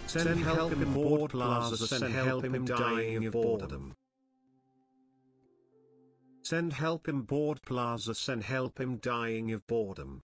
Send help him board plaza, send help him dying of boredom. Send help him board plaza, send help him dying of boredom.